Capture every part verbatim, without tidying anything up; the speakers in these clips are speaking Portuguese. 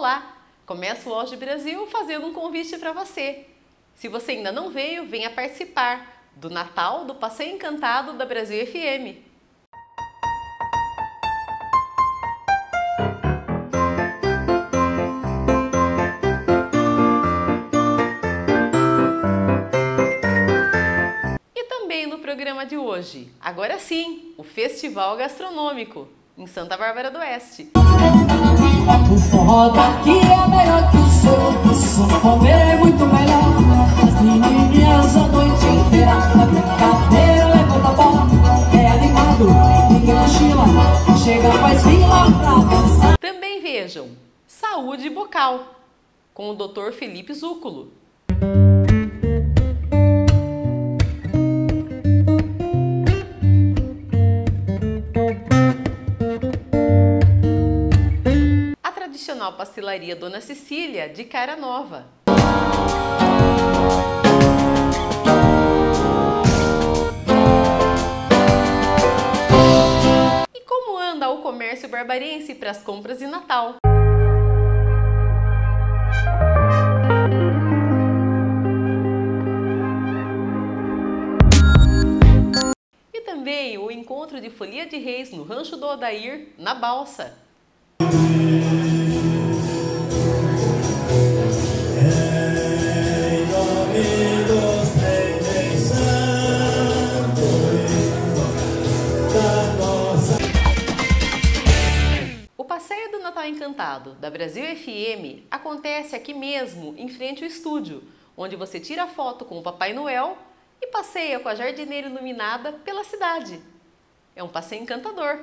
Olá! Começa o Auge Brasil fazendo um convite para você. Se você ainda não veio, venha participar do Natal do Passeio Encantado da Brasil F M. E também no programa de hoje, agora sim, o Festival Gastronômico, em Santa Bárbara do Oeste. O forró daqui é melhor que o seu, o som comer é muito melhor. As menininhas a noite inteira, a brincadeira levanta a bola. É animado, ninguém cochila, chega faz fila pra dançar. Também vejam Saúde Bucal, com o doutor Felipe Zúculo. Tradicional Pastelaria Dona Cecília, de Cara Nova. E como anda o comércio barbarense para as compras de Natal? E também o encontro de Folia de Reis no Rancho do Odair, na Balsa. O Passeio do Natal Encantado da Brasil F M acontece aqui mesmo, em frente ao estúdio, onde você tira foto com o Papai Noel e passeia com a jardineira iluminada pela cidade. É um passeio encantador.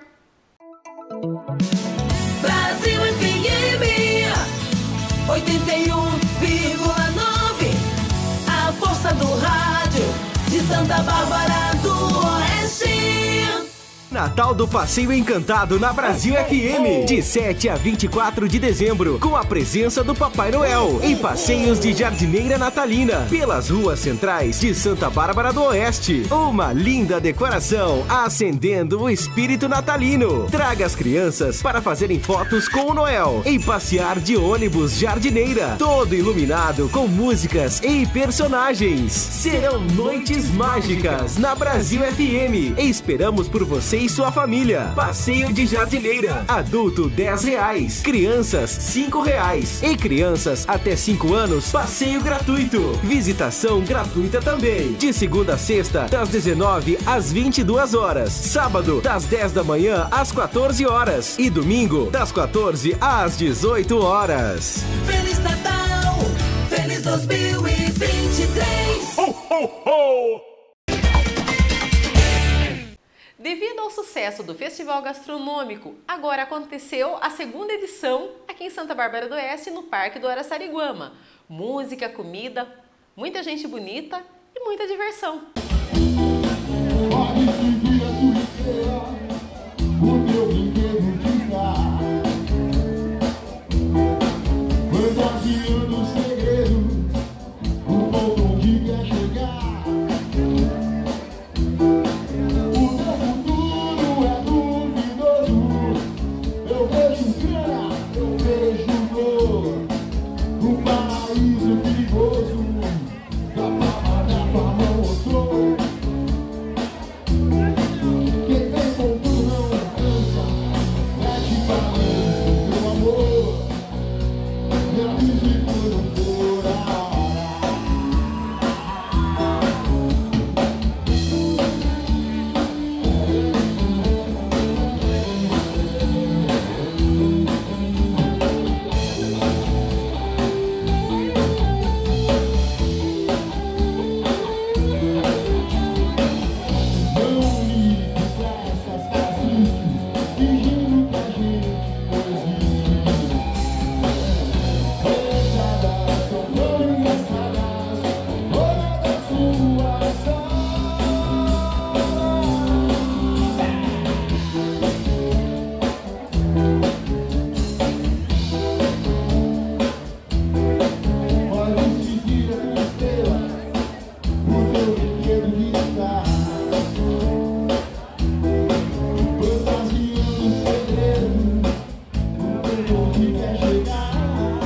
Brasil F M oitenta e um vírgula nove, a força do rádio de Santa Bárbara do Oeste. Natal do Passeio Encantado na Brasil F M, de sete a vinte e quatro de dezembro, com a presença do Papai Noel em passeios de jardineira natalina pelas ruas centrais de Santa Bárbara do Oeste. Uma linda decoração acendendo o espírito natalino. Traga as crianças para fazerem fotos com o Noel e passear de ônibus jardineira, todo iluminado com músicas e personagens. Serão noites mágicas na Brasil F M. Esperamos por você e sua família. Passeio de jardineira. Adulto dez reais. Crianças cinco reais. E crianças até cinco anos, passeio gratuito. Visitação gratuita também. De segunda a sexta, das dezenove às vinte e duas horas. Sábado, das dez da manhã às quatorze horas. E domingo, das quatorze às dezoito horas. Feliz Natal! Feliz dois mil e vinte e três! Ho, ho, ho! Devido ao sucesso do Festival Gastronômico, agora aconteceu a segunda edição aqui em Santa Bárbara do Oeste, no Parque do Araçariguama. Música, comida, muita gente bonita e muita diversão. que quer chegar.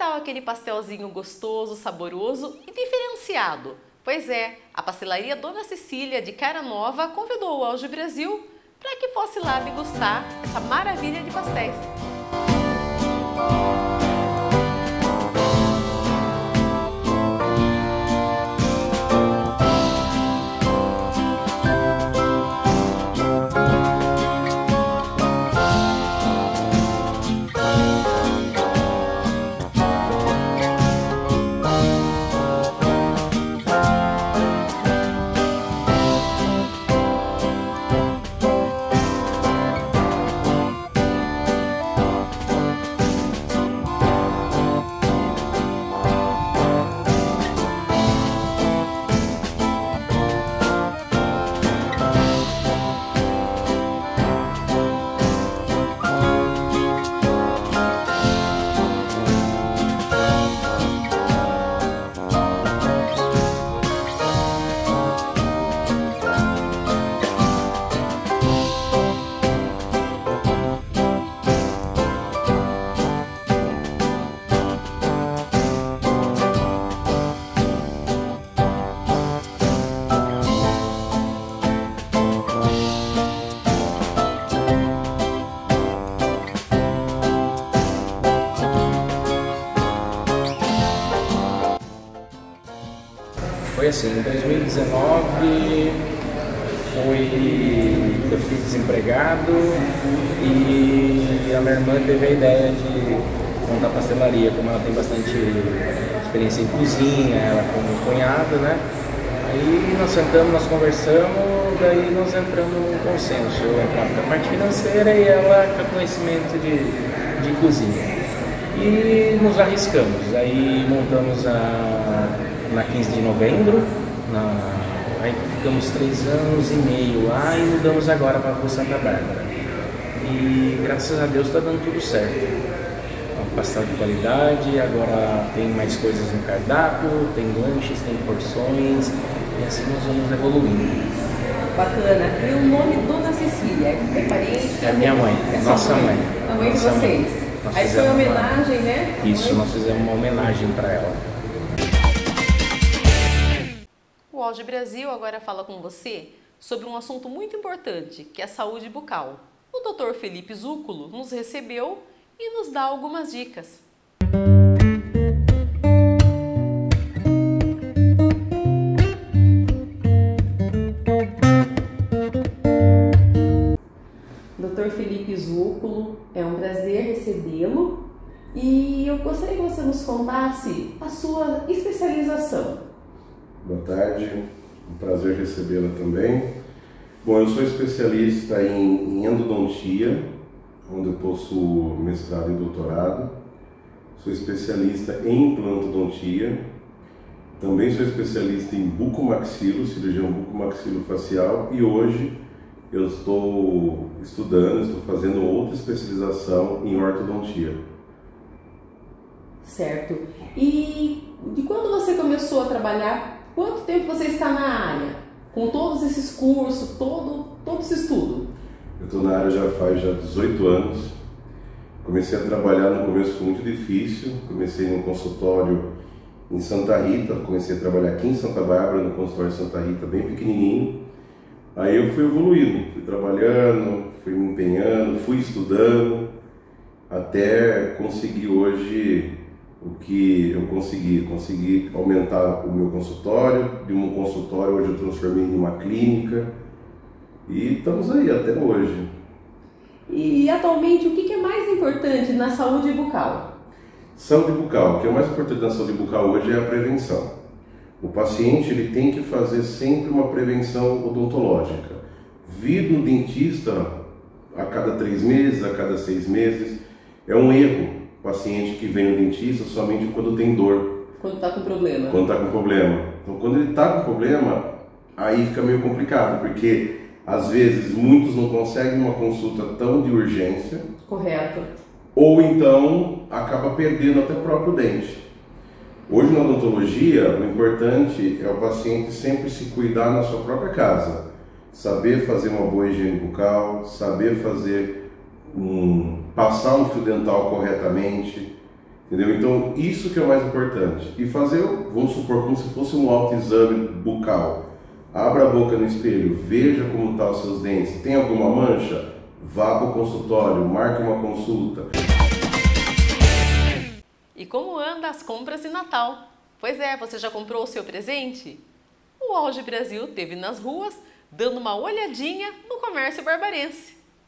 tal aquele pastelzinho gostoso, saboroso e diferenciado? Pois é, a pastelaria Dona Cecília de Cara Nova convidou o Auge Brasil para que fosse lá degustar essa maravilha de pastéis. Foi assim, em dois mil e dezenove foi, eu fiquei desempregado e a minha irmã teve a ideia de montar pastelaria, como ela tem bastante experiência em cozinha, ela como cunhada, né? Aí nós sentamos, nós conversamos, daí nós entramos num consenso. Eu entrava com a parte financeira e ela com conhecimento de, de cozinha. E nos arriscamos, aí montamos a, na quinze de novembro, na, aí ficamos três anos e meio lá e mudamos agora para a Rua Santa Bárbara. E graças a Deus está dando tudo certo. Um pastel de qualidade, agora tem mais coisas no cardápio, tem lanches, tem porções, e assim nós vamos evoluindo. Bacana. E o nome Dona Cecília, é parente? É a minha mãe, é nossa mãe. mãe. A mãe de nossa vocês. Mãe. Nós Aí foi uma homenagem, uma... né? Isso, nós fizemos uma homenagem para ela. O Auge Brasil agora fala com você sobre um assunto muito importante, que é a saúde bucal. O doutor Felipe Zúculo nos recebeu e nos dá algumas dicas. doutor Felipe Zúculo, é um prazer recebê-lo e eu gostaria que você nos contasse a sua especialização. Boa tarde, um prazer recebê-la também. Bom, eu sou especialista em, em endodontia, onde eu possuo mestrado e doutorado. Sou especialista em implantodontia. Também sou especialista em bucomaxilo, cirurgião bucomaxilofacial, e hoje eu estou estudando, estou fazendo outra especialização em ortodontia. Certo. E de quando você começou a trabalhar, quanto tempo você está na área? Com todos esses cursos, todo, todo esse estudo? Eu estou na área já faz já dezoito anos. Comecei a trabalhar no começo, foi muito difícil. Comecei num consultório em Santa Rita, comecei a trabalhar aqui em Santa Bárbara, no consultório de Santa Rita, bem pequenininho. Aí eu fui evoluindo, fui trabalhando, fui me empenhando, fui estudando, até conseguir hoje o que eu consegui. Consegui aumentar o meu consultório, de um consultório hoje eu transformei em uma clínica e estamos aí até hoje. E atualmente o que é mais importante na saúde bucal? Saúde bucal, o que é mais importante na saúde bucal hoje é a prevenção. O paciente ele tem que fazer sempre uma prevenção odontológica. Vir no dentista a cada três meses, a cada seis meses, é um erro. O paciente que vem no dentista somente quando tem dor. Quando está com problema. Quando está com problema. Então, quando ele está com problema, aí fica meio complicado, porque às vezes muitos não conseguem uma consulta tão de urgência. Correto. Ou então acaba perdendo até o próprio dente. Hoje na odontologia, o importante é o paciente sempre se cuidar na sua própria casa. Saber fazer uma boa higiene bucal, saber fazer um, passar um fio dental corretamente Entendeu? Então, isso que é o mais importante. E fazer, vamos supor, como se fosse um autoexame bucal. Abra a boca no espelho, veja como estão os seus dentes. Tem alguma mancha? Vá para o consultório, marque uma consulta. E como anda as compras de Natal? Pois é, você já comprou o seu presente? O Auge Brasil esteve nas ruas dando uma olhadinha no comércio barbarense.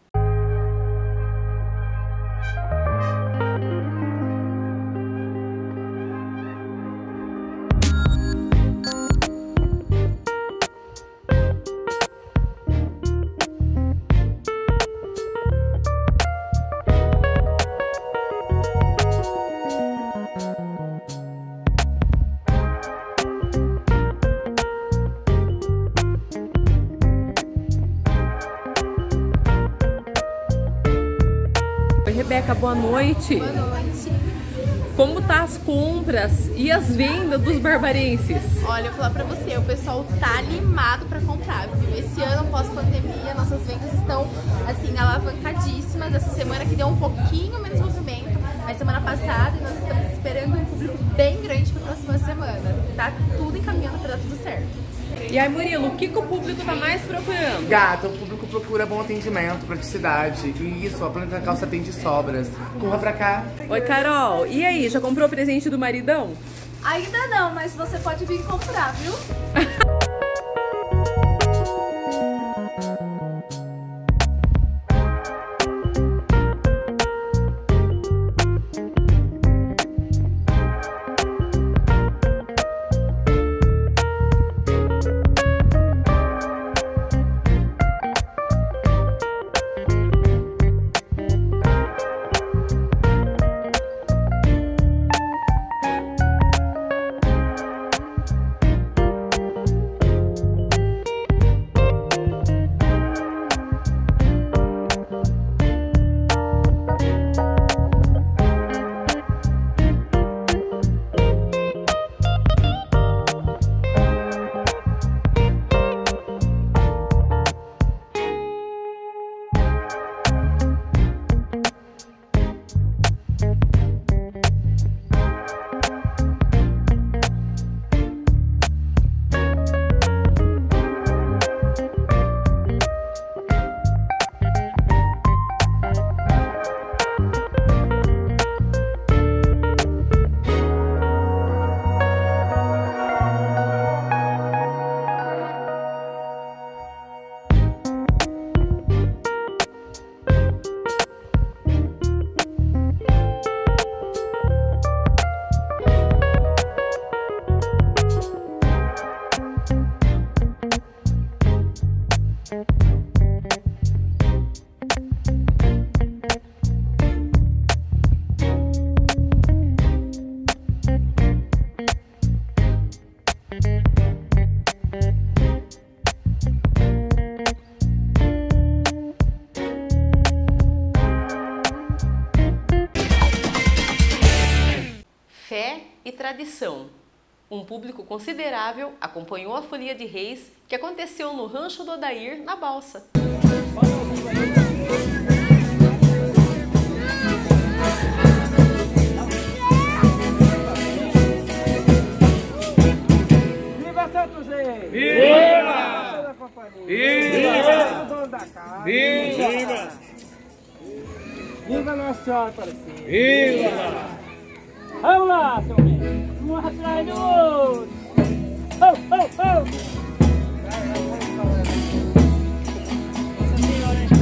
Rebeca, boa noite. Boa noite. Como tá as compras e as vendas dos barbarenses? Olha, eu vou falar pra você, o pessoal tá animado pra comprar, viu? Esse ano, pós-pandemia, nossas vendas estão, assim, alavancadíssimas. Essa semana que deu um pouquinho menos movimento, mas semana passada nós estamos esperando um público bem grande pra próxima semana. Tá tudo encaminhando pra dar tudo certo. E aí, Murilo, o que, que o público tá mais procurando? Gata, o público procura bom atendimento, praticidade. E isso, a Planta Calça tem de sobras. Corra pra cá. Oi, Carol. E aí, já comprou o presente do maridão? Ainda não, mas você pode vir comprar, viu? Fé e tradição. Um público considerável acompanhou a Folia de Reis que aconteceu no Rancho do Odair, na Balsa. Viva Santos Reis! Viva! Viva! Dono da casa! Viva! Viva Nossa Senhora Aparecida! Viva! Vamos lá, seu menino! Um atrás do outro! Oh, oh, oh! Nossa Senhora, hein?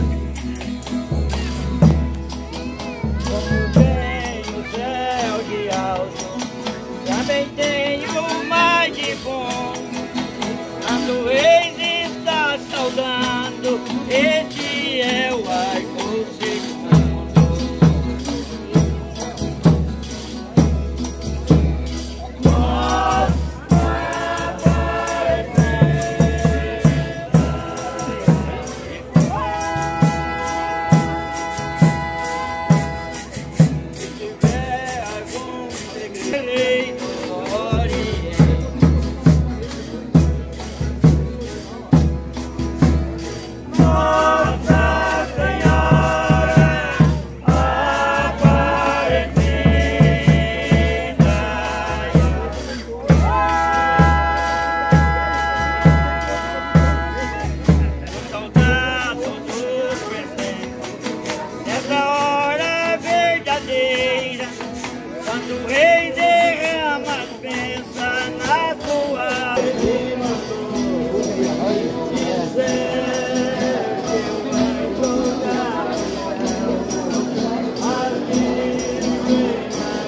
Como tem o céu de alto, também tem o mar de bom. A Reis está saudando, este é o arco segundo. o rei derrama as bênçãos na tua. Ele mandou dizer que eu vou jogar as meninas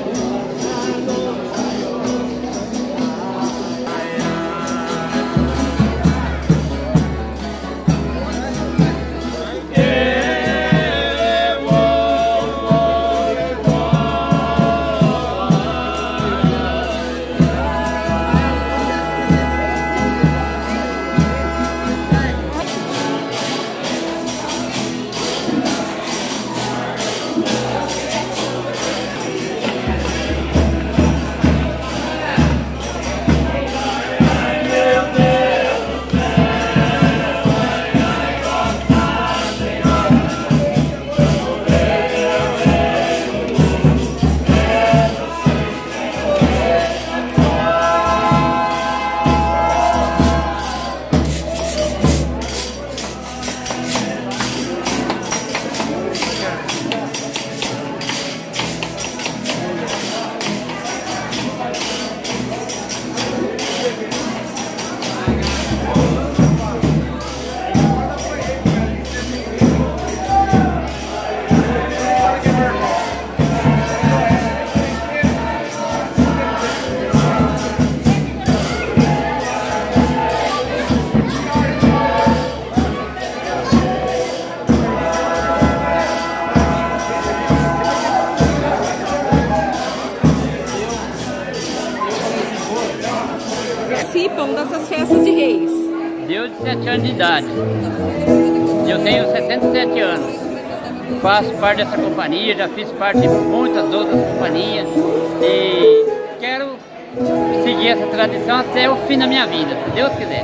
participam dessas festas de reis? Desde sete anos de idade. Eu tenho sessenta e sete anos. Faço parte dessa companhia, já fiz parte de muitas outras companhias e quero seguir essa tradição até o fim da minha vida, se Deus quiser.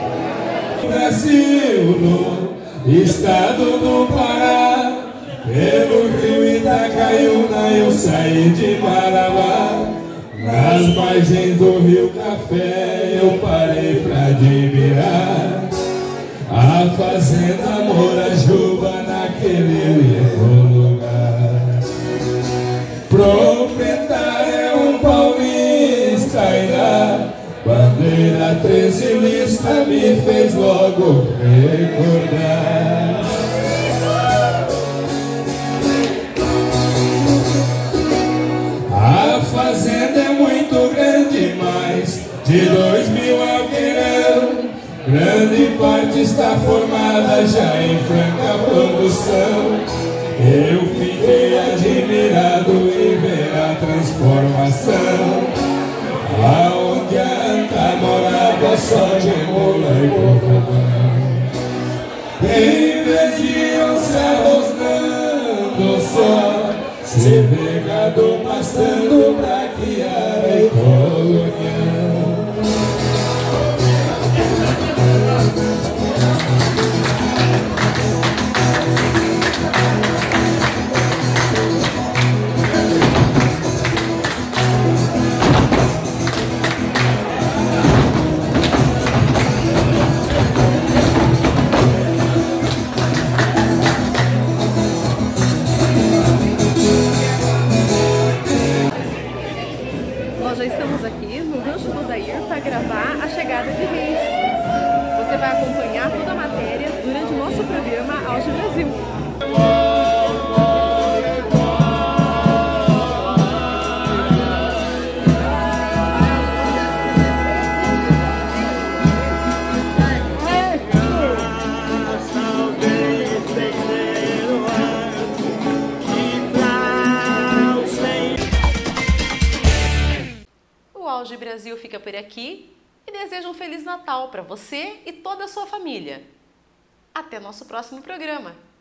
Brasil, no estado do Pará, pelo rio Itacaiuna eu saí de Marabá. Nas margens do rio Café eu parei pra admirar a fazenda Morajuba naquele lugar. Proprietário é um paulista e na bandeira treze lista me fez logo recordar. A fazenda é muito grande, mais de dois mil alqueirão. Grande parte está formada já em franca produção. Eu fiquei admirado em ver a transformação. Aonde a anta morava só de mula e cordão. Em vez de onça rosnando só, cervegado pastando pra criar e colonial. Nós já estamos aqui no Rancho do Odair para gravar a chegada de reis. Você vai acompanhar toda a matéria durante o nosso programa Auge Brasil. O Auge Brasil fica por aqui e deseja um Feliz Natal para você e toda a sua família. Até nosso próximo programa!